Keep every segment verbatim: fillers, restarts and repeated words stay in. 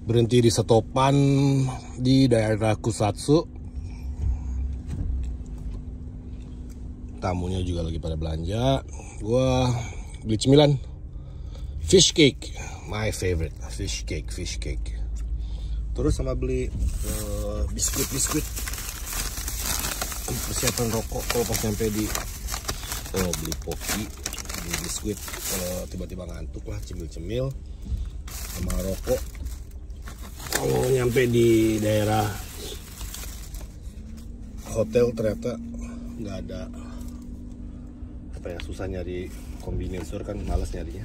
berhenti di stopan di daerah Kusatsu. Tamunya juga lagi pada belanja. Gua beli cemilan, fish cake, my favorite, fish cake, fish cake. Terus sama beli uh, biskuit, biskuit. Persiapan rokok kalau pas nyampe di, oh beli poki, beli biskuit kalau tiba-tiba ngantuk lah, cemil-cemil, sama rokok. Kalau nyampe di daerah hotel ternyata nggak ada, apa ya, susah nyari convenience store kan, malas nyarinya.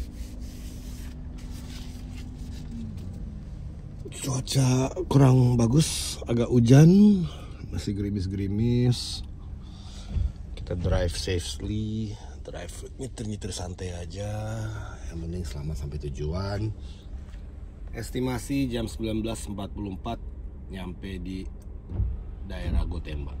Cuaca kurang bagus, agak hujan, masih gerimis-gerimis. Kita drive safely, drive nyetir-nyetir santai aja, yang penting selamat sampai tujuan. Estimasi jam sembilan belas empat puluh empat nyampe di daerah Gotemba.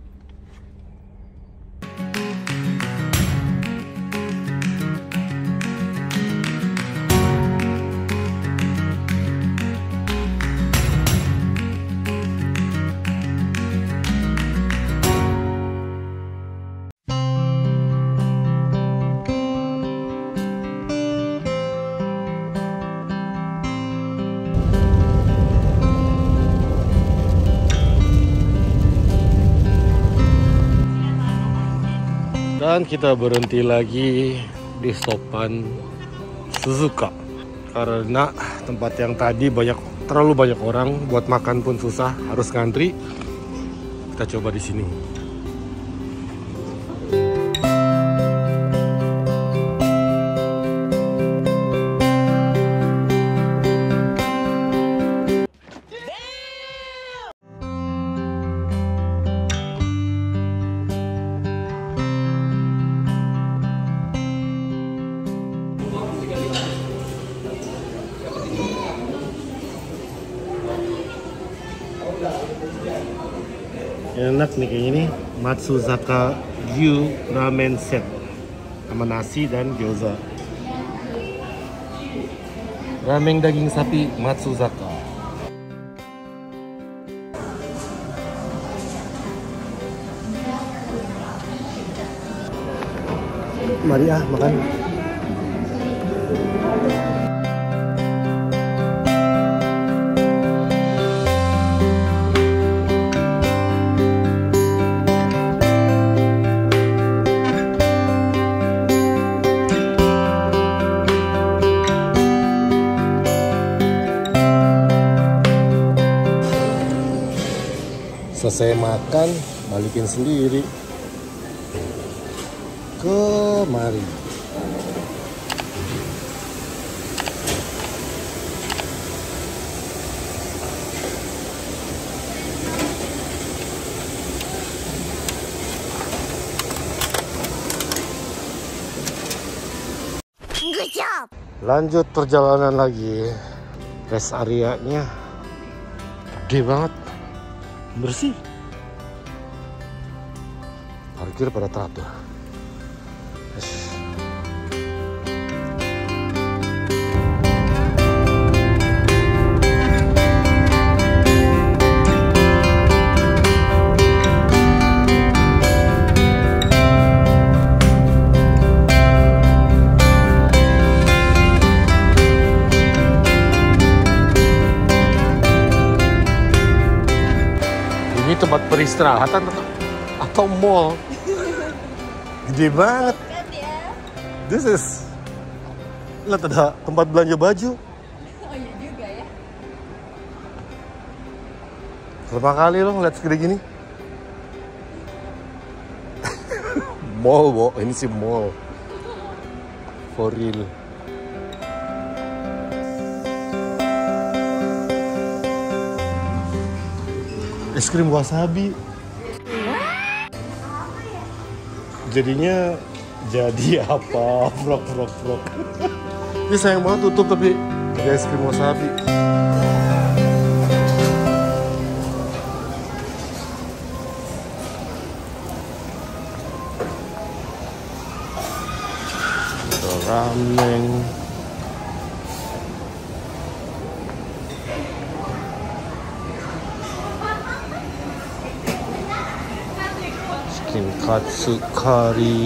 Dan kita berhenti lagi di stopan Suzuka karena tempat yang tadi banyak, terlalu banyak orang, buat makan pun susah, harus ngantri. Kita coba di sini. Enak nih kayak ini, Matsuzaka Gyu Ramen Set sama nasi dan gyoza. Ramen daging sapi Matsuzaka. Mari ah makan. Selesai makan, balikin sendiri kemari. Good job. Lanjut perjalanan lagi. Rest area-nya gede banget, bersih, parkir pada teratur. Yes. Ini tempat peristirahatan atau, atau mall? Gede banget. This is, lihat ada tempat belanja baju. Oh iya juga ya. Berapa kali lo ngeliat segede gini? Mall, Bo. Ini sih mall. For real. Es krim wasabi. Jadinya jadi apa? Frog, frog, frog. Ini sayang banget tutup tapi ada es krim wasabi. Ramen. Katsukari,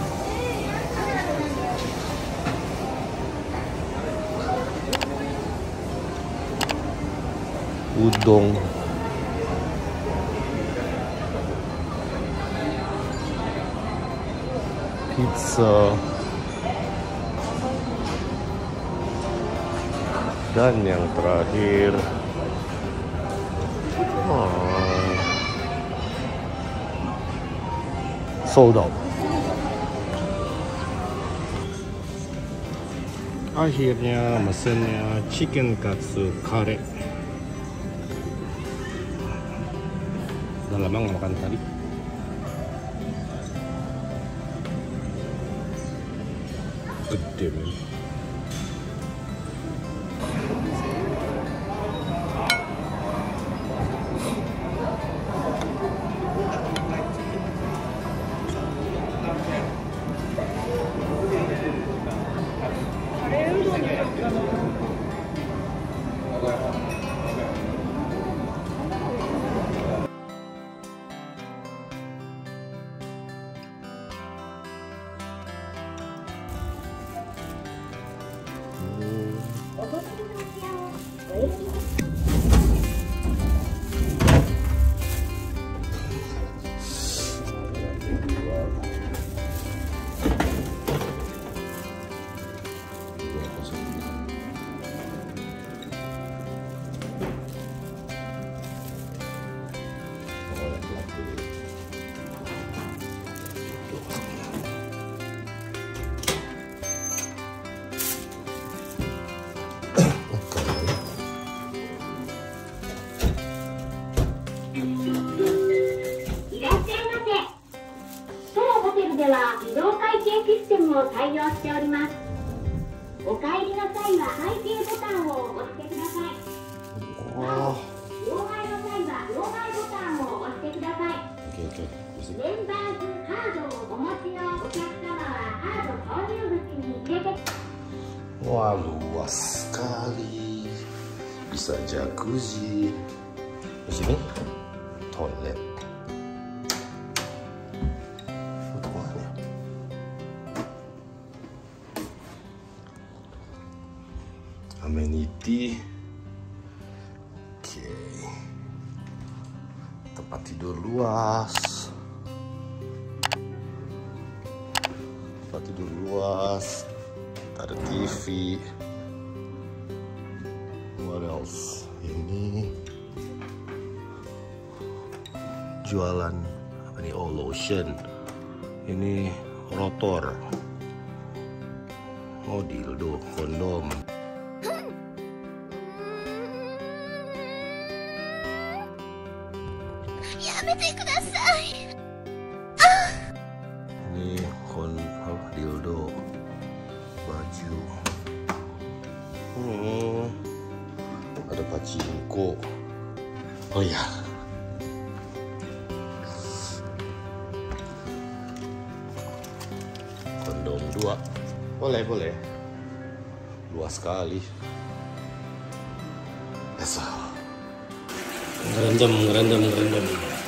udon, pizza, dan yang terakhir oh, sold out. Akhirnya mesennya chicken katsu kare. Udah lama nggak makan tadi. Gede men. Oh. Wah, luas sekali. Bisa jacuzzi. Di sini toilet. Amenity. Oke. Okay. Tempat tidur luas. Tempat tidur luas. Ada T V. What else? Ini jualan apa nih? Oh, lotion. Ini rotor. Oh, dildo, kondom. Ini kon oh, dildo, baju. Hmm, ada pachinko. Oh ya. Kondom dua. Boleh, boleh. Luas sekali. Esa. Ngerendam, ngerendam, ngerendam.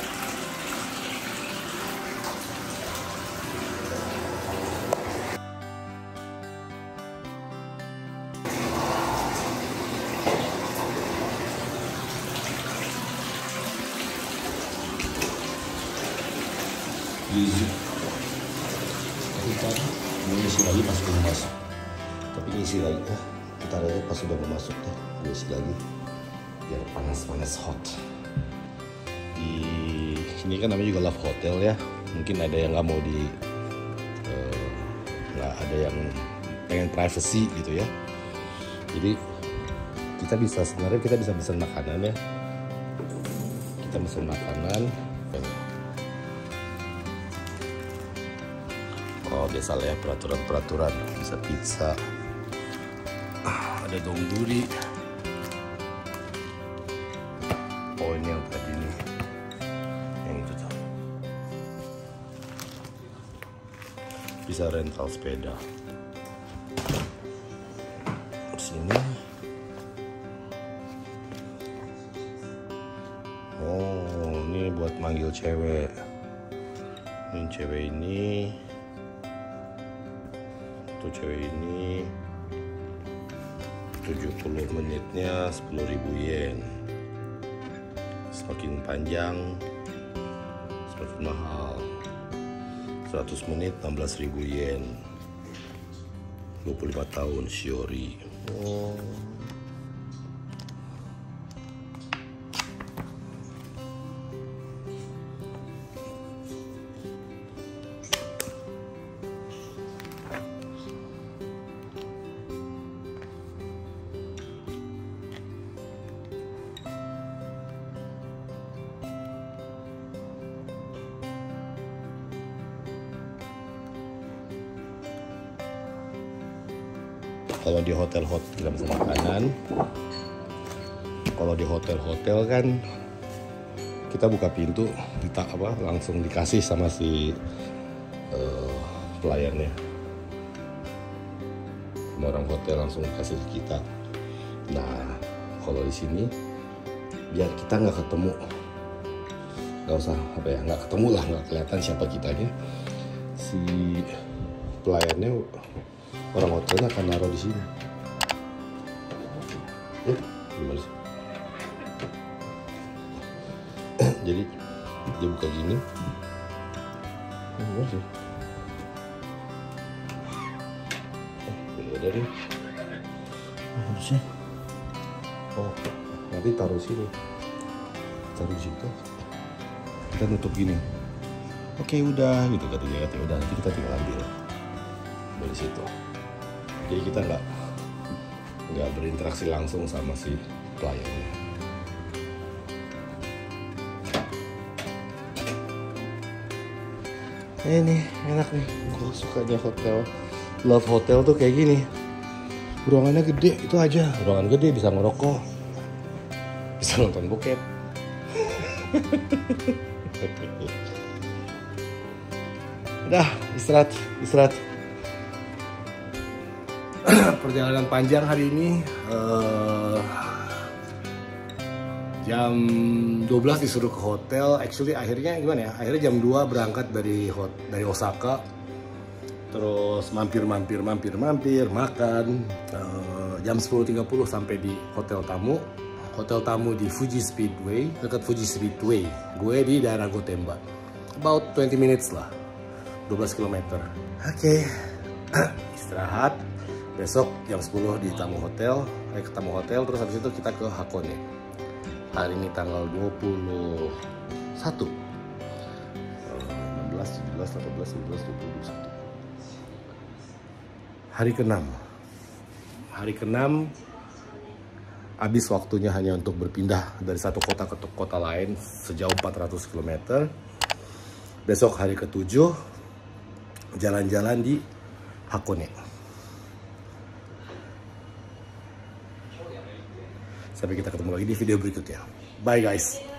Gizi. Kita mengisi lagi pas belum masuk. Tapi isi lagi ya. Kita lihat pas sudah mau masuk deh. Isi lagi. Biar panas-panas hot. Di sini kan namanya juga Love Hotel ya. Mungkin ada yang nggak mau di nggak uh, ada yang pengen privacy gitu ya. Jadi kita bisa sebenarnya kita bisa pesan makanan ya. Kita pesan makanan. Oh, biasa lah ya peraturan-peraturan. Bisa pizza. Ah, ada dongguri. Oh, ini yang tadi nih. Yang itu tuh. Bisa rental sepeda. Di sini. Oh, ini buat manggil cewek. Yang cewek ini, tuh cewek ini tujuh puluh menitnya sepuluh ribu yen. Semakin panjang semakin mahal. Seratus menit enam belas ribu yen. Dua puluh lima tahun Shiori. Oh. Kalau di hotel-hotel tidak bisa makanan. Kalau di hotel-hotel kan kita buka pintu, kita apa langsung dikasih sama si uh, pelayannya. Sama orang hotel langsung kasih ke kita. Nah, kalau di sini biar kita nggak ketemu, nggak usah apa ya, nggak ketemu lah, nggak kelihatan siapa kitanya. Si pelayannya orang hotel akan naruh di sini. Ya, gimana sih? Jadi dia buka gini. Gimana sih? Oh, beda deh. Harusnya. Oh, nanti taruh sini. Taruh situ. Kita nutup gini. Oke, udah gitu kata dia. Kata udah, nanti kita tinggal ambil dari situ. Jadi kita nggak nggak berinteraksi langsung sama si pelayannya. Ini enak nih, gue sukanya hotel. Love hotel tuh kayak gini. Ruangannya gede, itu aja. Ruangan gede, bisa ngerokok, bisa nonton bokep. Udah, istirahat, istirahat. Perjalanan panjang hari ini, uh, jam dua belas disuruh ke hotel. Actually akhirnya gimana ya? Akhirnya jam dua berangkat dari hot, dari Osaka. Terus mampir-mampir, mampir-mampir, makan. Uh, jam sepuluh tiga puluh sampai di hotel tamu. Hotel tamu di Fuji Speedway, dekat Fuji Speedway. Gue di daerah Gotemba. About twenty minutes lah, dua belas kilometer. Oke, okay. Istirahat. Besok jam sepuluh di tamu hotel, eh, ke tamu hotel, terus habis itu kita ke Hakone. Hari ini tanggal dua puluh satu. enam belas, tujuh belas, delapan belas, sembilan belas, dua puluh, dua puluh satu. Hari keenam. Hari keenam, habis waktunya hanya untuk berpindah dari satu kota ke kota lain sejauh empat ratus kilometer. Besok hari ketujuh, jalan-jalan di Hakone. Sampai kita ketemu lagi di video berikutnya. Bye guys.